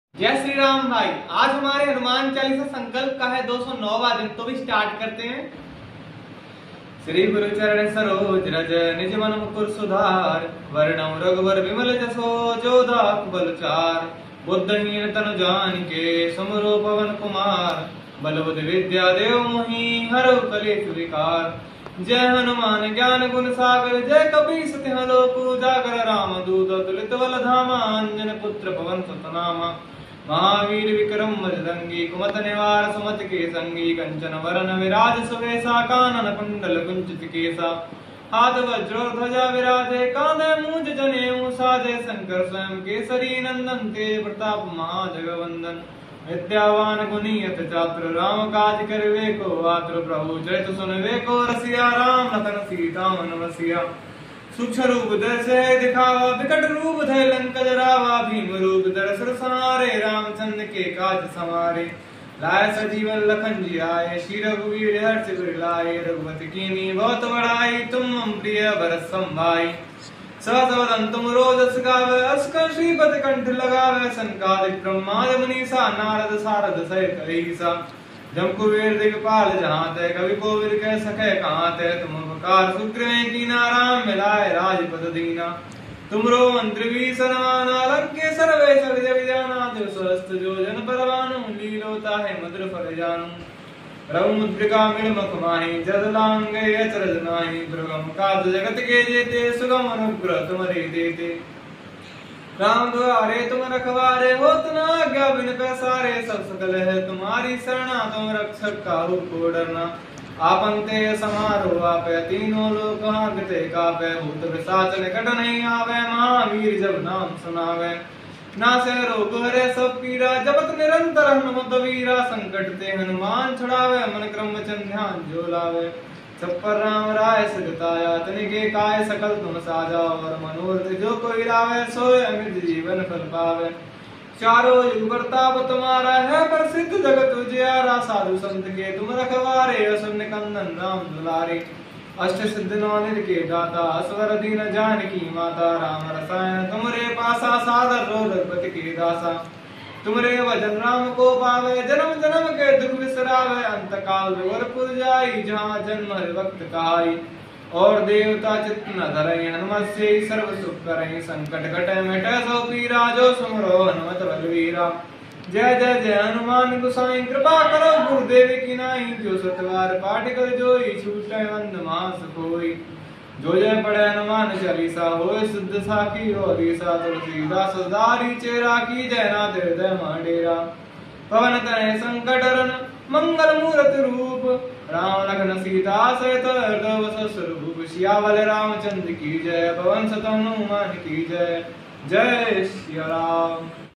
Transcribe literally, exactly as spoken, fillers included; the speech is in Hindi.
जय श्री राम भाई। आज हमारे हनुमान चालीसा संकल्प का है दो सौ नौवां दिन, तो भी स्टार्ट करते हैं। श्री गुरु चरण सरोज रज निज मन मुकुर सुधार, वर्णम रघुवर विमल जसो जो दास बल चार। बुद्धहीन तनु जानिके सुमिरो पवन कुमार, बल बुद्धि विद्या देव मोहि हरहु कलेश विकार। जय हनुमान ज्ञान गुण सागर, जय कपीस तिहुँ लोक उजागर। राम दूत अतुलित बल धामा, अंजन पुत्र पवन सुत नामा। महावीर विक्रम मजदंगी, कुमत निवार सुमत के संगी। कंचन वरन विराज सुवेशा, कानन कुंडल कुंचित केसा। हाथ वज्र और ध्वजा विराजे, कांधे मूंज जनेऊ साजे। शंकर स्वयं केसरी नंदन, तेज प्रताप महाजगवंदन। विद्यावान गुणी अति चातुर, राम काज करिवे को आतुर। प्रभु चरित सुनवे को रसिया, राम लखन सीता मन बसिया। सूक्ष्म रूप धरि दिखावा, विकट रूप धरि लंक जरावा। भीम रूप धरि सुर संहारे, रामचंद्र के काज समारे। लाए सजीवन लखन जी आए, श्री रघुवीर हर्ष उर लाए। रघुपति कीन्ही बहुत बड़ाई, तुम मम प्रिय भरत संभाई। सहस वदन तुम रोजस गावे, अस कहि श्रीपति कंठ लगावे। सनकादिक ब्रह्मादि मुनीसा, नारद सारद सहित अहीसा। जम कुबेर दिगपाल जहाँ ते, कवि कोविद कह सके कहाँ ते। तुम उपकार सुग्रीव कीना, राम मिलाए राजपद दीना। तुमरो मंत्र भी सनमाना, लंकेश्वर वे सगज विजाना। जो सहस्त्र जो जन परवानु, लीलोता है मधुर फल जानू। रघुमुद्रिका मिलमख माहि, जद लांघे अचरज नाहि। दुर्गम काज जगत के जेते, सुगम अनुग्रह तुम्हारे देते। राम द्वारे तुम रखवारे, होत न आज्ञा बिन पैसारे। सब सकल है तुम्हारी शरणा, तुम रक्षक काहू को डरना। आपन तेज समारो आपै, तीनों लोक हांकते कापै। भूत पिशाच निकट नहीं आवे, महावीर जब नाम सुनावे। नासे रोग हरे सब पीरा, जपत निरंतर हनुमत वीरा। संकट ते हनुमान छुड़ावे, मन क्रम वचन ध्यान जो लावे। सब पर राम राय सिरताया, तनिके काय सकल तुम साजा। और मनोरथ जो कोई लावे, सोय अमित जीवन फल पावे। चारों युग प्रताप तुम्हारा है, प्रसिद्ध जगत उजियारा। साधु संत के तुम रखवारे, असुर निकंदन राम दुलारे। अष्ट सिद्धि नौ निधि के दाता, असवर दीन जानकी माता। राम रसायन तुमरे पासा, सादर रो रघुपति के दासा। तुमरे भजन राम को पावे, जन्म जन्म के दुख बिसरावे। अंत काल विवर पुर जाई, जहाँ जन्म हरि भक्त कहाई। और देवता चित्त न धरई, हनुमत से सर्व सुख करई। संकट कटै मिटै सब पीरा, जो सुमरो हनुमत बलवीरा। जय जय जय हनुमान गोसाई, कृपा करो गुरुदेव की नाई। जो सतवार पाठ कर जोई, छूटै बंद मास कोई। जो जय पढ़े हनुमान चालीसा, होय सिद्ध साखी और ईसा। तुलसीदास सदारि चेरा, की जय नाथ हृदय माडेरा। पवन तनय संकट हरन, मंगल मूर्ति रूप। राम लखन सीता सहित हृदय बसु स्वरूप। सियावर रामचंद्र की जय, पवन सुत हनुमान की जय। जय श्री राम।